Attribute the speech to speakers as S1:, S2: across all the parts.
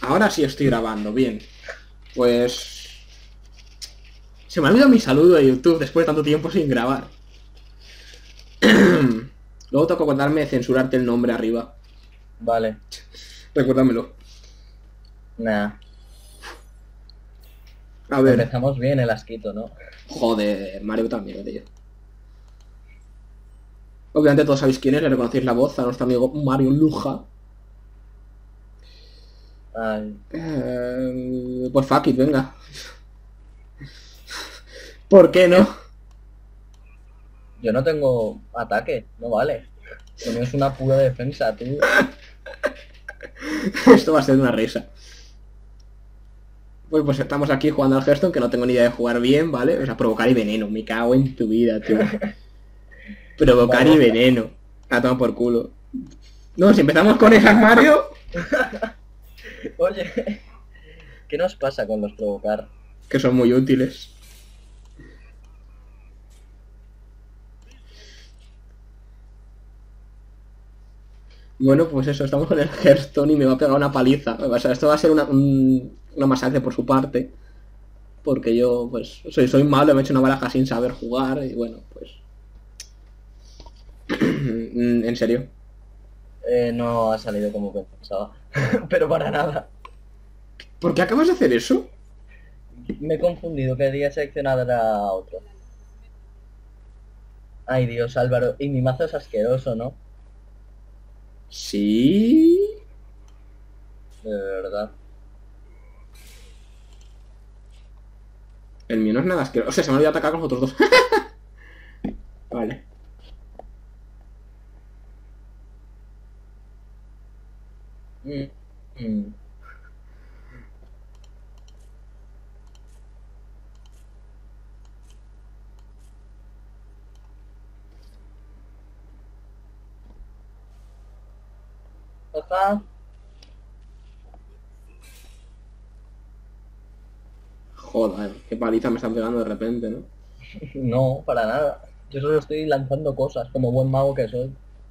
S1: Ahora sí estoy grabando, bien. Pues... Se me ha olvidado mi saludo de YouTube después de tanto tiempo sin grabar. Luego toca acordarme de censurarte el nombre arriba.
S2: Vale,
S1: Recuérdamelo.
S2: nada.
S1: A ver.
S2: Empezamos bien el asquito, ¿no?
S1: Joder, Mario también, tío. Obviamente todos sabéis quién es, le reconocéis la voz a nuestro amigo Mario Luja.
S2: Ay,
S1: Pues fuck it, venga. ¿Por qué no?
S2: yo no tengo ataque, no vale. Lo mío es una pura defensa, tú.
S1: Esto va a ser una risa. Pues estamos aquí jugando al Hearthstone, que no tengo ni idea de jugar bien, ¿vale? O sea, provocar y veneno, me cago en tu vida, tío. Provocar y
S2: Vaya,
S1: veneno. A tomar por culo. No, si empezamos con esas Mario...
S2: oye, ¿qué nos pasa con los provocar?
S1: Que son muy útiles. Bueno, pues eso, estamos con el Hearthstone y me va a pegar una paliza. O sea, esto va a ser una masacre por su parte. Porque yo, pues, soy malo, me he hecho una baraja sin saber jugar y bueno, pues... En serio.
S2: No ha salido como pensaba. Pero para nada.
S1: ¿Por qué acabas de hacer eso?
S2: Me he confundido, quería seleccionar a otro. Ay, Dios, Álvaro. Y mi mazo es asqueroso, ¿no?
S1: Sí...
S2: De verdad.
S1: El mío no es nada asqueroso. O sea, se me olvidó atacar con los otros dos. Vale.
S2: Mm, mm. Ajá.
S1: Joder, qué paliza me están pegando de repente, ¿no?
S2: No, para nada. Yo solo estoy lanzando cosas, como buen mago que soy.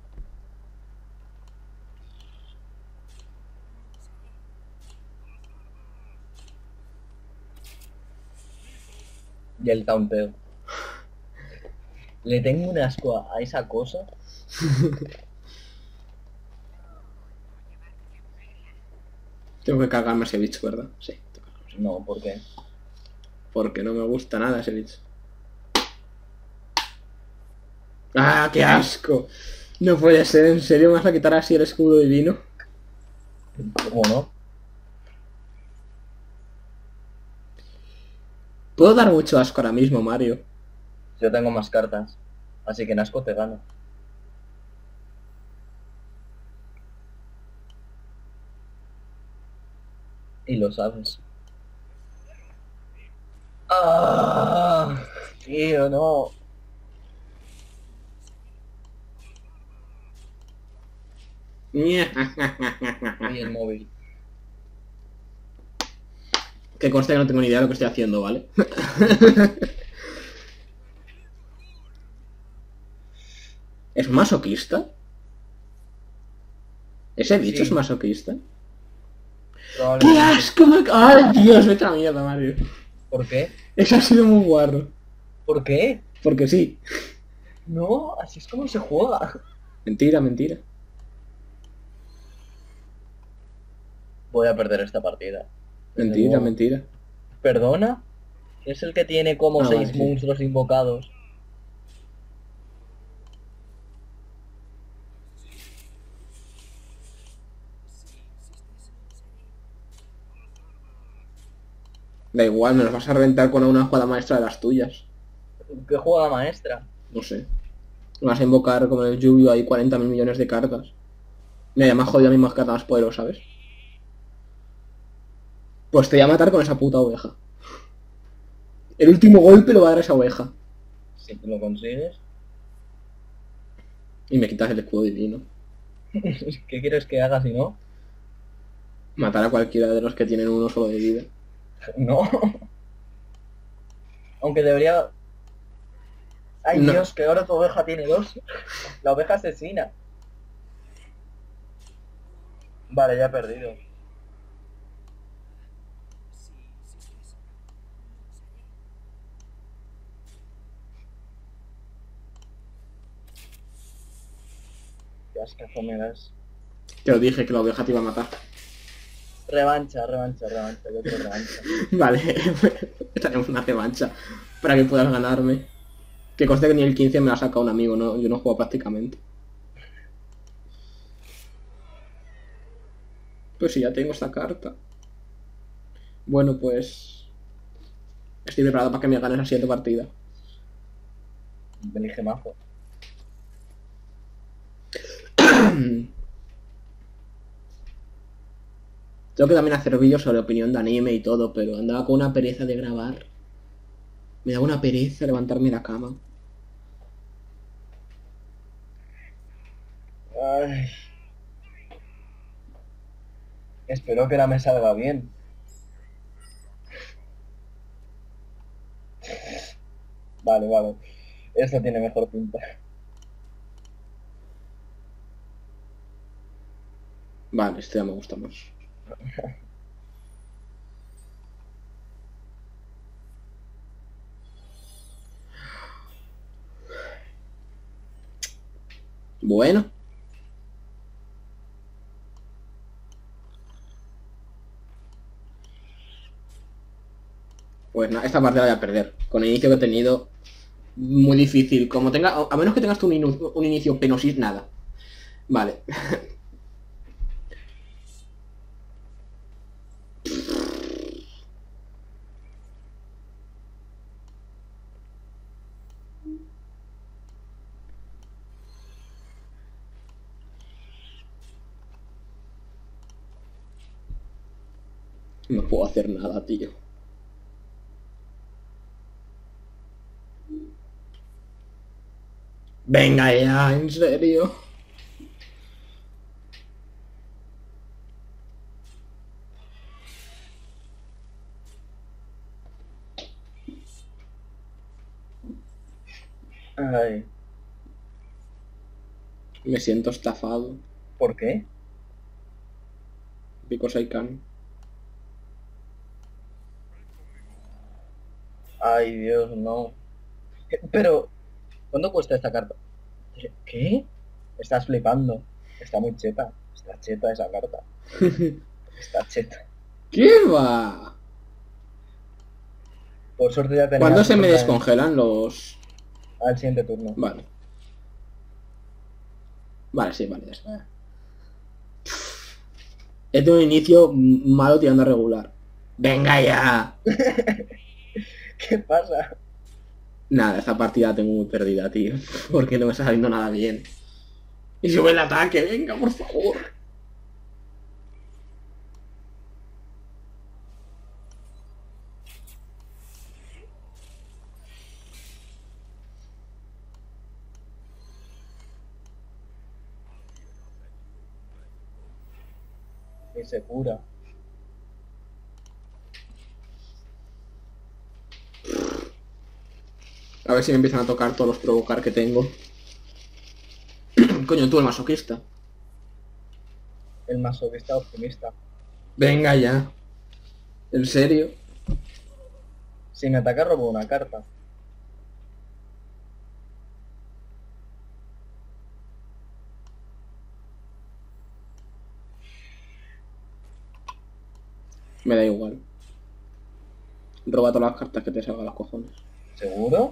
S2: Y el taunteo. Le tengo un asco a esa cosa.
S1: Tengo que cargarme a ese bicho, ¿verdad? Sí, tengo que cargarme a ese bicho.
S2: No, ¿por qué?
S1: Porque no me gusta nada ese bicho. ¡Ah, qué asco! No puede ser, ¿en serio me vas a quitar así el escudo divino?
S2: ¿Cómo no?
S1: Puedo dar mucho asco ahora mismo, Mario.
S2: Yo tengo más cartas. Así que en asco te gano. Y lo sabes. ¡Ah! Tío, no. Y el móvil.
S1: Que conste que no tengo ni idea de lo que estoy haciendo, ¿vale? ¿Es masoquista? ¿Ese bicho es
S2: Sí,
S1: masoquista? ¡Qué
S2: probablemente.
S1: asco! ¡Ay, Dios! Vete a la mierda, Mario.
S2: ¿Por qué?
S1: Eso ha sido muy guarro.
S2: ¿Por qué?
S1: Porque sí.
S2: No, así es como se juega.
S1: Mentira, mentira.
S2: Voy a perder esta partida. Desde
S1: Mentira,
S2: luego.
S1: mentira.
S2: ¿Perdona? Es el que tiene como
S1: Ah, vale,
S2: 6
S1: sí.
S2: monstruos invocados.
S1: Da igual, me los vas a reventar con una jugada maestra de las tuyas.
S2: ¿Qué juega maestra?
S1: No sé. Me vas a invocar como en el Yu-Gi-Oh! Hay 40.000 millones de cartas. Me llama jodido a mi más carta más poderosa, ¿sabes? Pues te voy a matar con esa puta oveja. El último golpe lo va a dar a esa oveja.
S2: Si te lo consigues.
S1: Y me quitas el escudo divino.
S2: ¿Qué quieres que haga si no?
S1: Matar a cualquiera de los que tienen uno solo de vida.
S2: No. Aunque debería... Ay
S1: No.
S2: Dios, que ahora tu oveja tiene dos. La oveja asesina. Vale, ya he perdido. ascazo me das.
S1: Te lo dije que la oveja te iba a matar.
S2: Revancha, yo quiero revancha.
S1: Vale, haremos una revancha para que puedas ganarme. Que conste que ni el 15 me la ha sacado un amigo, ¿no? Yo no juego prácticamente. Pues sí, ya tengo esta carta. Bueno, pues... Estoy preparado para que me ganes la siguiente partida.
S2: Elige mazo.
S1: Tengo que también hacer vídeos sobre opinión de anime y todo, pero andaba con una pereza de grabar. Me da una pereza levantarme de la cama.
S2: Ay. Espero que la me salga bien. Vale. Esto tiene mejor pinta.
S1: Vale, este ya me gusta más. Bueno. Pues nada, esta partida la voy a perder. Con el inicio que he tenido, muy difícil. Como tenga, a menos que tengas tú un inicio penosís, nada. Vale. No puedo hacer nada, tío. Venga ya, en serio.
S2: Ay.
S1: Me siento estafado.
S2: ¿Por qué?
S1: Because I can.
S2: Ay, Dios, no. Pero, ¿cuánto cuesta esta carta? ¿Qué? Estás flipando. Está muy cheta. Está cheta esa carta. Está cheta.
S1: ¿Qué va?
S2: Por suerte ya tenía...
S1: ¿Cuándo se me
S2: otra
S1: descongelan los...?
S2: al siguiente turno.
S1: Vale. Vale, sí, vale, ya está. Este es un inicio malo tirando a regular. ¡Venga ya!
S2: ¿Qué pasa?
S1: Nada, esta partida la tengo muy perdida, tío. Porque no me está saliendo nada bien. Y sube el ataque, venga, por favor.
S2: Y se cura.
S1: A ver si me empiezan a tocar todos los provocar que tengo. Coño, tú el masoquista.
S2: El masoquista optimista.
S1: Venga ya. ¿En serio?
S2: Si me ataca robo una carta.
S1: Me da igual. Roba todas las cartas que te salgan los cojones.
S2: ¿Seguro?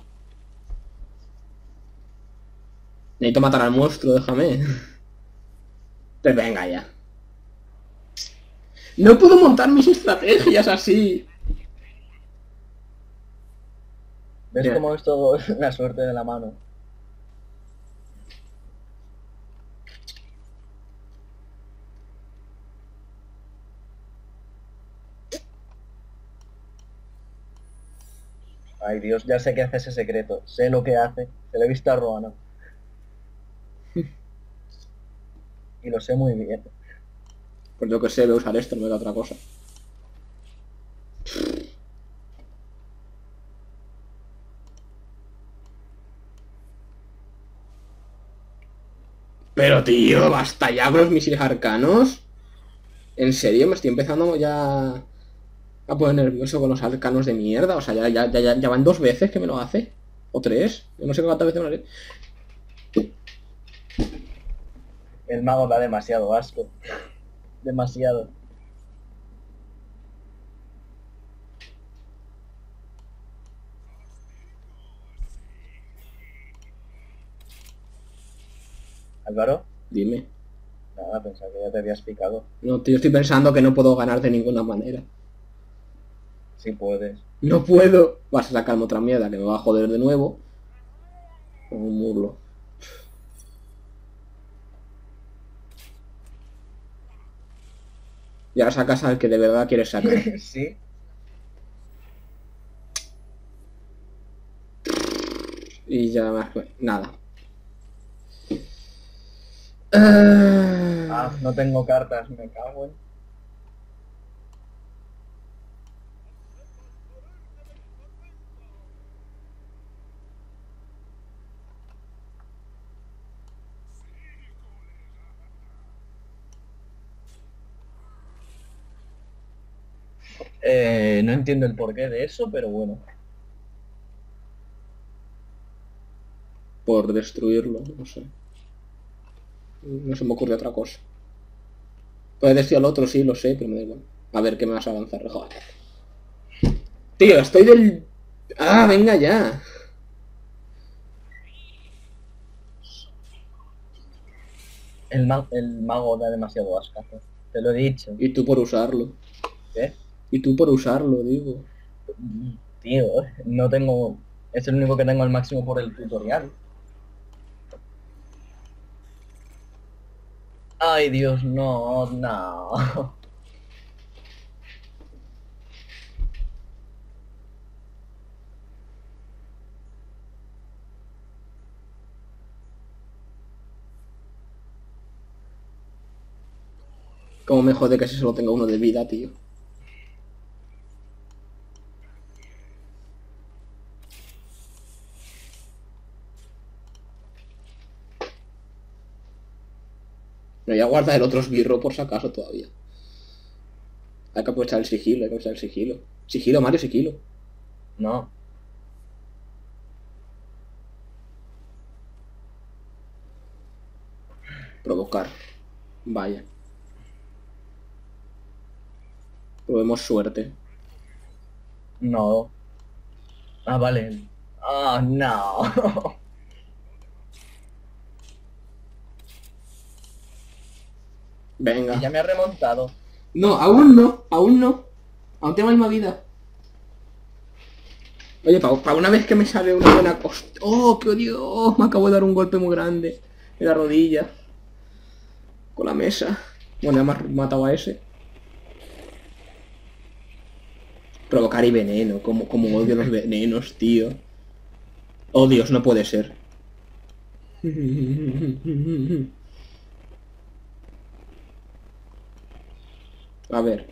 S1: Necesito matar al monstruo, déjame. Pues venga ya. No puedo montar mis estrategias así.
S2: ¿Ves
S1: Bien.
S2: cómo es todo la suerte de la mano? Ay, Dios, ya sé que hace ese secreto. Sé lo que hace. Se lo he visto a Roano. Y lo sé muy bien.
S1: Pues yo que sé, voy a usar esto, no me da otra cosa. Pero tío, basta ya con los misiles arcanos. En serio, me estoy empezando ya a poner nervioso con los arcanos de mierda. O sea, ya van 2 veces que me lo hace. O 3. Yo no sé cuántas veces me lo haré.
S2: El mago da demasiado asco. Demasiado. Álvaro,
S1: Dime.
S2: nada, pensaba que ya te habías picado.
S1: No, tío, estoy pensando que no puedo ganar de ninguna manera.
S2: Si puedes.
S1: No puedo. Vas a sacarme otra mierda que me va a joder de nuevo. Como un murlo. Y ahora sacas al que de verdad quieres sacar.
S2: Sí.
S1: Y ya más. Nada.
S2: Ah, no tengo cartas, me cago en... no entiendo el porqué de eso, pero bueno.
S1: Por destruirlo, no sé. No se me ocurre otra cosa. Puedes decir al otro, sí, lo sé, pero me da igual. A ver, ¿qué me vas a avanzar? Joder. Tío, estoy del... Ah, venga ya.
S2: El mago da demasiado asco. Te lo he dicho.
S1: Y tú por usarlo.
S2: ¿Qué?
S1: Y tú por usarlo, digo.
S2: Tío, no tengo... Es el único que tengo al máximo por el tutorial. Ay, Dios, no, no.
S1: Cómo me jode que si solo tenga uno de vida, tío. Me voy a guardar el otro esbirro por si acaso todavía. Hay que aprovechar el sigilo, hay que aprovechar el sigilo. Sigilo, Mario, sigilo.
S2: No.
S1: Provocar. Vaya. Probemos suerte.
S2: No. Ah, vale. Ah, no.
S1: Venga.
S2: Y ya me ha remontado.
S1: No, aún no, aún no. Aún tengo la misma vida. Oye, para una vez que me sale una buena cosa. ¡Oh, qué odio! Oh, me acabo de dar un golpe muy grande en la rodilla. Con la mesa. Bueno, ya me has matado a ese. Provocar y veneno. Como odio los venenos, tío. Oh, Dios, no puede ser. A ver.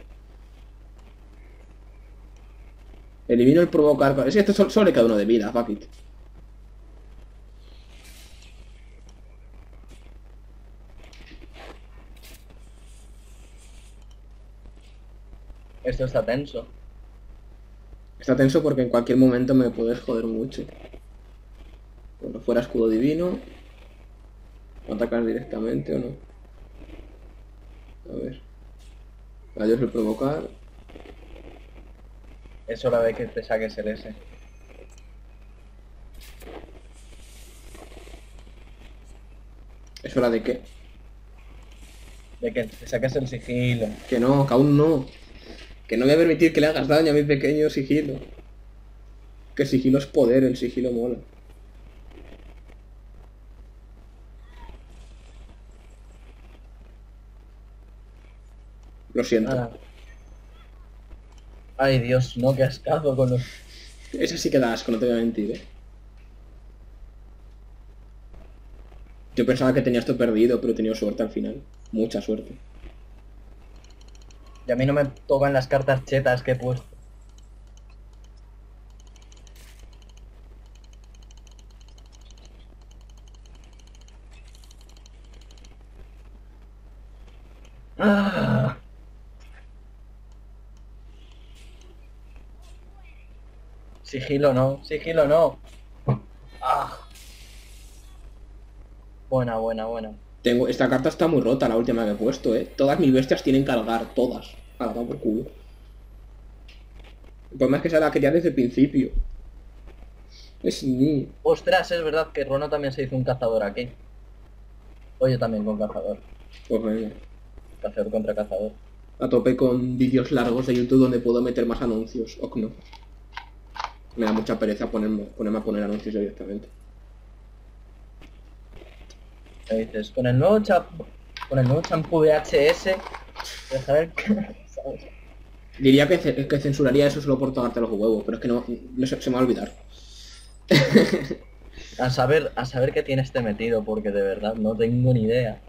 S1: Elimino el provocar. Es que esto solo le queda uno de vida, fuck it.
S2: Esto está tenso.
S1: Está tenso porque en cualquier momento me puedes joder mucho. Bueno, fuera escudo divino. ¿O atacas directamente o no? A ver. Adiós el provocar.
S2: Es hora de que te saques el S.
S1: ¿Es hora de qué?
S2: De que te saques el sigilo.
S1: Que aún no. Que no voy a permitir que le hagas daño a mi pequeño sigilo. Que sigilo es poder, el sigilo mola. Lo siento.
S2: Ah. Ay, Dios, no, qué ascazo con los...
S1: Ese sí que da asco, no te voy a mentir, ¿eh? Yo pensaba que tenía esto perdido, pero he tenido suerte al final. Mucha suerte.
S2: Y a mí no me tocan las cartas chetas que he puesto. Ah. Sigilo no, sigilo no. Ah. Buena, buena, buena.
S1: Tengo... Esta carta está muy rota, la última que he puesto, ¿eh? Todas mis bestias tienen que cargar, todas. A la por culo. El problema es que esa la quería desde el principio. Es ni...
S2: Ostras, es verdad que Ruano también se hizo un cazador aquí. Oye, también con cazador.
S1: Pues venga.
S2: Cazador contra cazador.
S1: A tope con vídeos largos de YouTube donde puedo meter más anuncios. O no. Me da mucha pereza ponerme a poner anuncios directamente.
S2: Me dices, con el nuevo champú VHS, dejar el... ¿sabes?
S1: Diría que censuraría eso solo por tocarte los huevos, pero es que no se me va a olvidar.
S2: A saber qué tiene este metido, porque de verdad no tengo ni idea.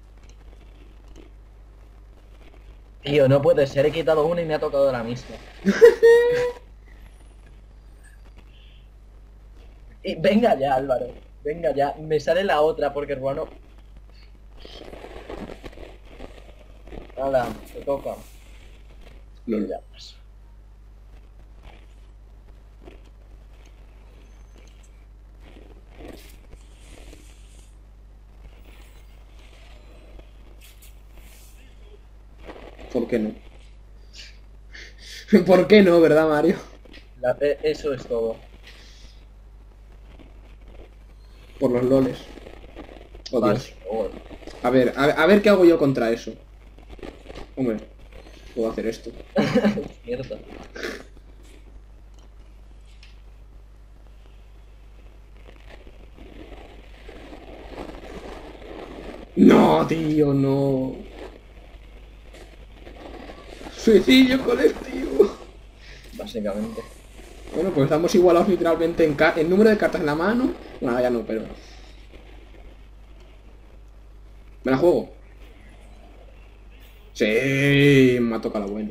S2: Tío, no puede ser, he quitado una y me ha tocado la misma. Y venga ya, Álvaro. Venga ya. Me sale la otra porque Ruano... Hala, te toca.
S1: Lol.
S2: Ya paso.
S1: ¿Por qué no? ¿Por qué no, verdad, Mario?
S2: Eso es todo.
S1: Por los loles. Oh,
S2: Vas,
S1: Dios.
S2: oh,
S1: A ver qué hago yo contra eso. Hombre, puedo hacer esto.
S2: mierda.
S1: No, tío, no. Suicidio colectivo.
S2: Básicamente.
S1: Bueno, pues estamos igualados literalmente en número de cartas en la mano. Bueno, ya no, pero... ¿Me la juego? Sí, me ha tocado la buena.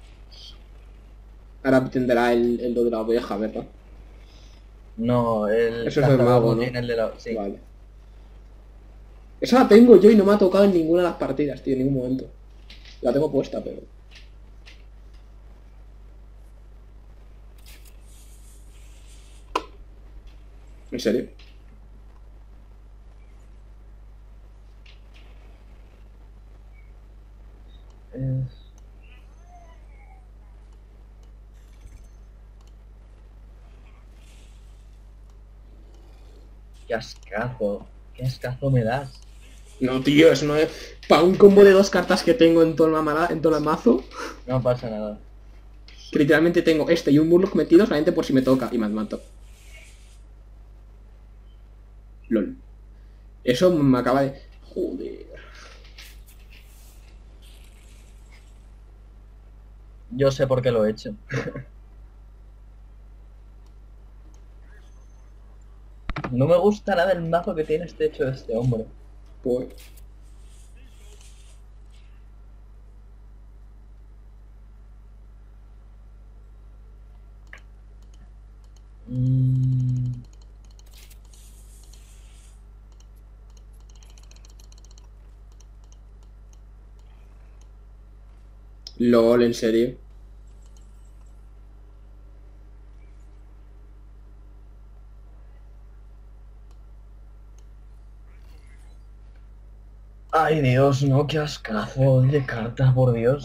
S1: Ahora tendrá el do de la oveja, ¿verdad?
S2: No, el
S1: Eso es el mago, ¿no?
S2: tiene el de la... Sí.
S1: Vale. Esa la tengo yo y no me ha tocado en ninguna de las partidas, tío, en ningún momento. La tengo puesta, pero... ¿En serio?
S2: Eh, Qué ascazo. Qué ascazo me das.
S1: No, tío, eso no es... Para un combo de 2 cartas que tengo en todo el mazo,
S2: No pasa nada.
S1: que literalmente tengo este y un Murloc metido solamente por si me toca y me mato. LOL. Eso me acaba de... Joder.
S2: Yo sé por qué lo he hecho. No me gusta nada el mazo que tiene hecho este hombre.
S1: Pues...
S2: Mm,
S1: LOL, en serio.
S2: Ay, Dios, no, qué ascazo de carta, por Dios.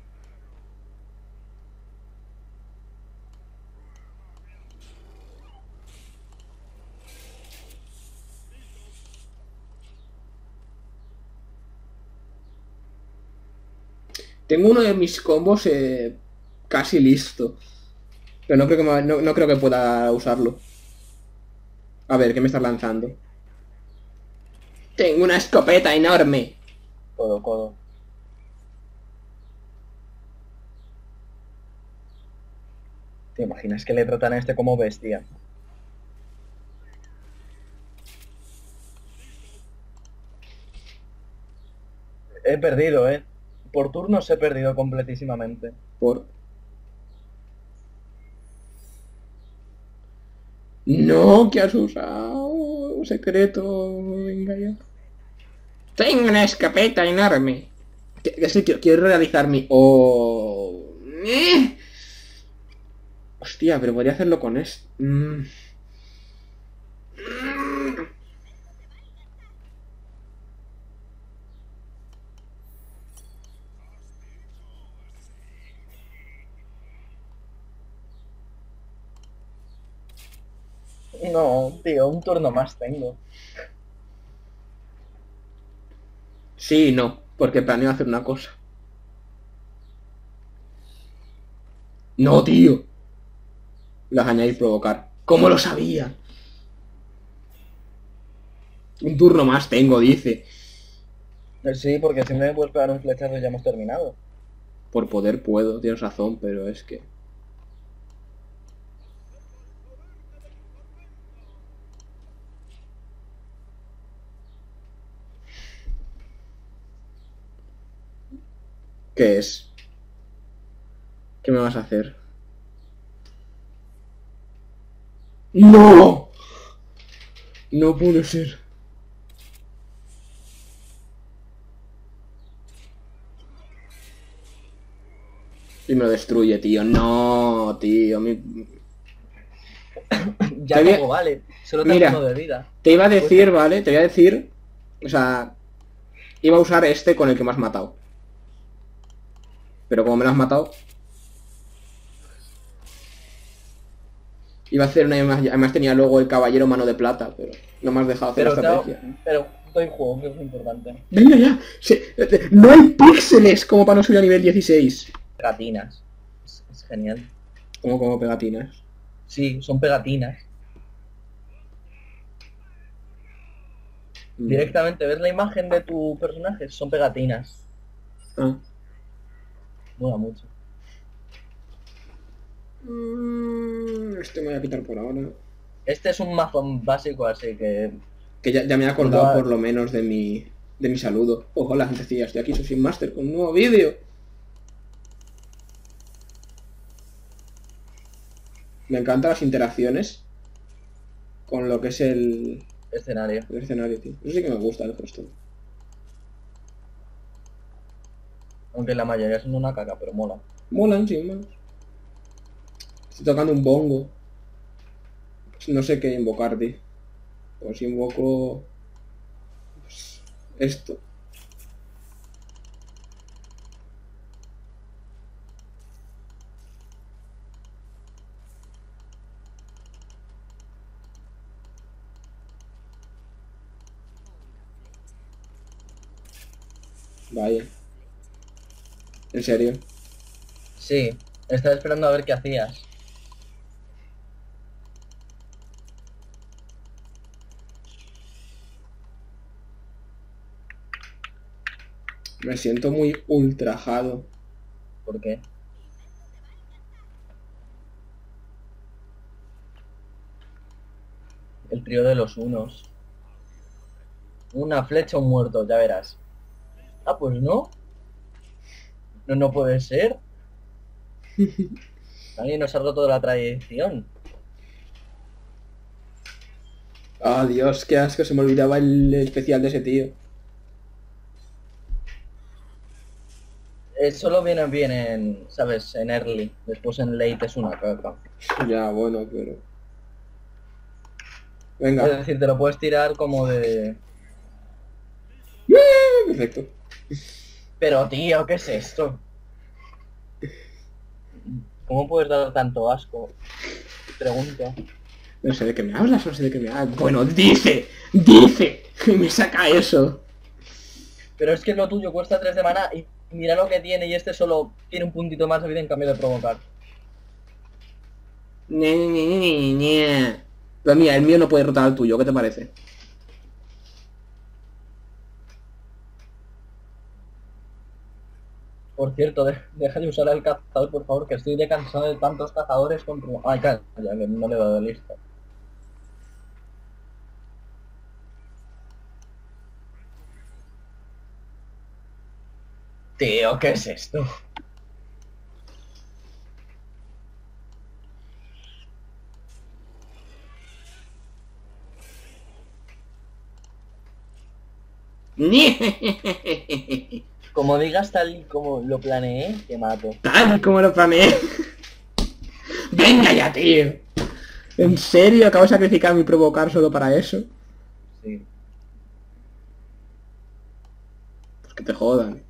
S1: Tengo uno de mis combos casi listo. Pero no creo que no creo que pueda usarlo. A ver, ¿qué me estás lanzando? Tengo una escopeta enorme.
S2: Codo, codo. ¿Te imaginas que le tratan a este como bestia? He perdido, ¿eh? Por turnos he perdido completísimamente.
S1: Por... No, ¿qué has usado? Secreto, venga ya. Tengo una escopeta enorme. Sí, quiero realizar mi... Oh... Hostia, pero podría hacerlo con esto.
S2: No, tío, un turno más tengo.
S1: Sí y no, porque planeo hacer una cosa. No, tío. Las añadir provocar. ¿Cómo lo sabía? Un turno más tengo, dice.
S2: Sí, porque si me puedes pegar un flechazo ya hemos terminado.
S1: Por poder puedo, tienes razón, pero es que... ¿Qué es? ¿Qué me vas a hacer? ¡No! No puede ser. Y me lo destruye, tío. No, tío.
S2: Ya como vale, solo tengo uno
S1: Mira,
S2: de vida.
S1: te iba a
S2: Pues
S1: decir, ¿vale? Te voy a decir... O sea, iba a usar este con el que me has matado. Pero como me lo has matado... Iba a hacer una imagen... Además tenía luego el caballero mano de plata, pero no me has dejado hacer la estrategia.
S2: pero doy juego, que es lo importante.
S1: Venga ya. No hay píxeles como para no subir a nivel 16.
S2: Pegatinas. Es genial.
S1: Como pegatinas.
S2: Sí, son pegatinas. Directamente, ¿ves la imagen de tu personaje? Son pegatinas.
S1: Ah.
S2: Mola mucho.
S1: Este me voy a quitar por ahora.
S2: Este es un mazo básico, así que...
S1: Que ya me he
S2: lo
S1: acordado
S2: ha-
S1: por lo menos de mi saludo. Ojo, la gente decía, estoy aquí, soy sin Master con un nuevo vídeo. Me encantan las interacciones con lo que es
S2: escenario.
S1: el escenario, tío. Eso sí que me gusta el gesto.
S2: Aunque la mayoría son una caca, pero mola.
S1: Molan, sin más. Estoy tocando un bongo. No sé qué invocar, tío. Pues si invoco... pues, esto. Vaya. ¿En serio?
S2: Sí, estaba esperando a ver qué hacías.
S1: Me siento muy ultrajado.
S2: ¿Por qué? El trío de los unos. Una flecha, un muerto, ya verás. Ah, pues no. No, no puede ser. Alguien nos ha roto la tradición.
S1: Ah, Dios, qué asco, se me olvidaba el especial de ese tío.
S2: Solo viene bien en, ¿sabes? En early. Después en late es una caca.
S1: Ya, bueno, pero...
S2: Es
S1: Venga.
S2: decir, te lo puedes tirar como de...
S1: Perfecto.
S2: Pero tío, ¿qué es esto? ¿Cómo puedes dar tanto asco? Pregunto.
S1: No sé de qué me hablas, no sé de qué me hablas. Bueno, dice, y me saca eso.
S2: Pero es que lo tuyo cuesta 3 de mana y mira lo que tiene y este solo tiene un puntito más de vida en cambio de provocar.
S1: Pero mira, el mío no puede rotar al tuyo, ¿qué te parece?
S2: Por cierto, deja de usar el cazador, por favor, que estoy de cansado de tantos cazadores con... Ay, calla, que no le he dado listo. Tío, ¿qué es esto? Como digas tal y como lo planeé, te mato.
S1: Tal como lo planeé. Venga ya, tío. ¿En serio acabo de sacrificar mi provocar solo para eso?
S2: Sí.
S1: Pues que te jodan.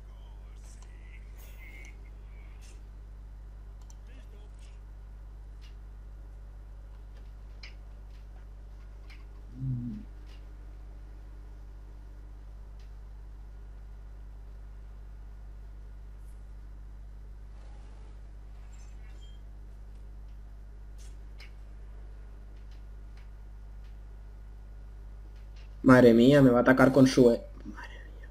S1: Madre mía, me va a atacar con su... Madre mía.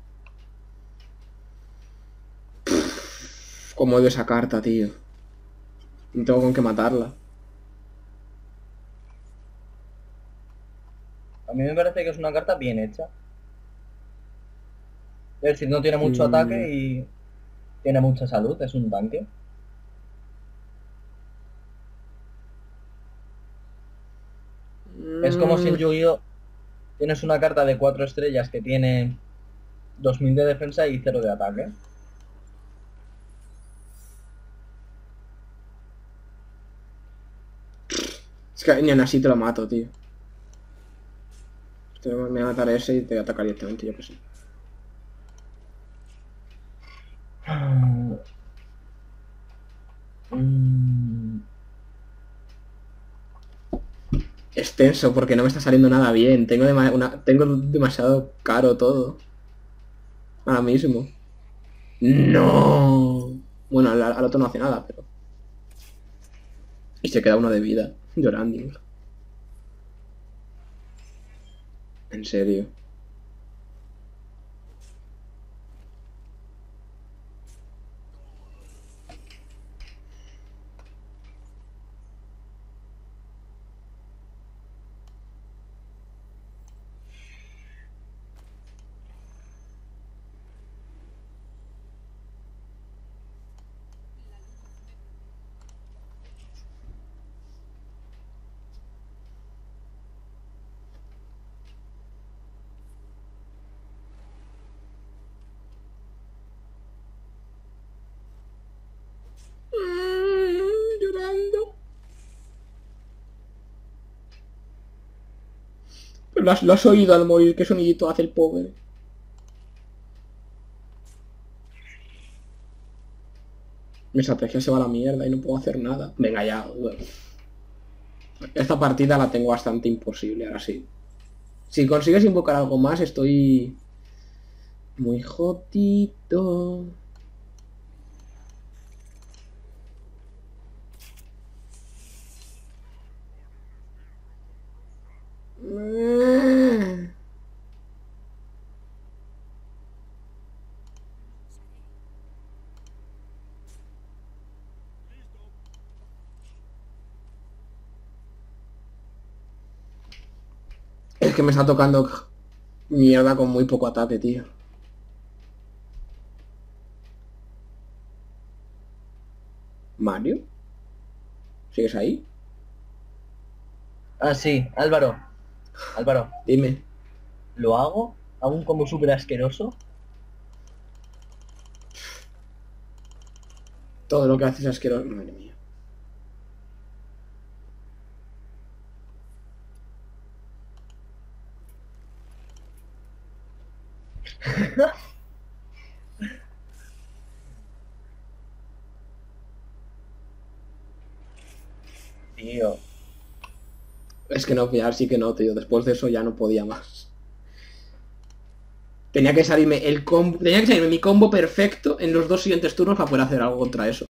S1: Cómo odio esa carta, tío. No tengo con qué matarla.
S2: A mí me parece que es una carta bien hecha. Es decir, no tiene mucho ataque y tiene mucha salud, es un tanque. Es como si en Yu-Gi-Oh! Tienes una carta de 4 estrellas que tiene 2000 de defensa y 0 de ataque.
S1: Es que ni así te lo mato, tío. Me voy a matar ese y te voy a atacar directamente, yo que sé. Es tenso porque no me está saliendo nada bien. Tengo demasiado caro todo. Ahora mismo. ¡No! Bueno, al otro no hace nada, pero... Y se queda uno de vida, llorando. En serio. Llorando. Pero lo has oído al morir. ¿Qué sonidito hace el pobre? Mi estrategia se va a la mierda y no puedo hacer nada. Venga ya. Esta partida la tengo bastante imposible, ahora sí. Si consigues invocar algo más, estoy... muy jodito. Es que me está tocando mierda con muy poco ataque, tío. ¿Mario? ¿Sigues ahí?
S2: Ah, sí, Álvaro. Álvaro,
S1: Dime.
S2: ¿lo hago? ¿Hago un combo súper asqueroso?
S1: Todo lo que haces es asqueroso. Madre mía.
S2: Tío.
S1: Es que no, ya sí que no, tío. Después de eso ya no podía más. Tenía que salirme mi combo perfecto en los dos siguientes turnos para poder hacer algo contra eso.